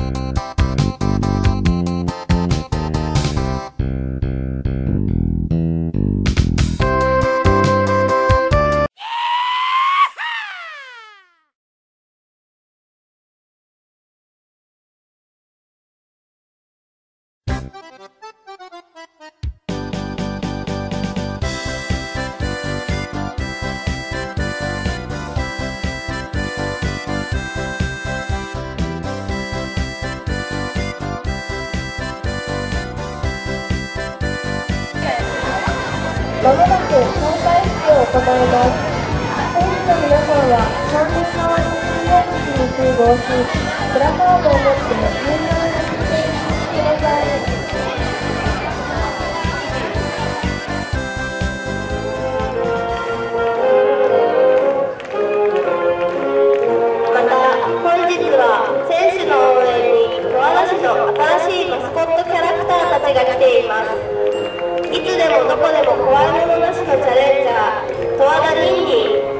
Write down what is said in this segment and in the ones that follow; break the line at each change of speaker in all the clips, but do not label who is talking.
まもなく紹介式を行います。選手の皆さんは三塁側に入場口に集合し、プラカードを持って入場にしてください。また、本日は選手の応援に十和田市の新しいマスコットキャラクターたちが来ています。いつでもどこでも怖いものなしのチャレンジャー、十和田ニンニン。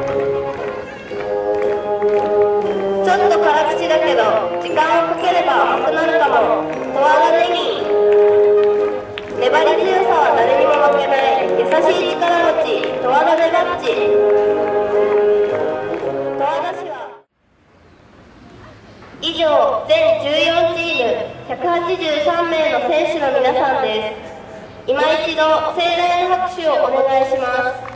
ちょっと辛口だけど、時間をかければ甘くなるかも、十和田ネギ。粘り強さは誰にも負けない、優しい力持ち、十和田ネバッチ。十和田市は以上、全14チーム、183名の選手の皆さんです。今一度盛大な拍手をお願いします。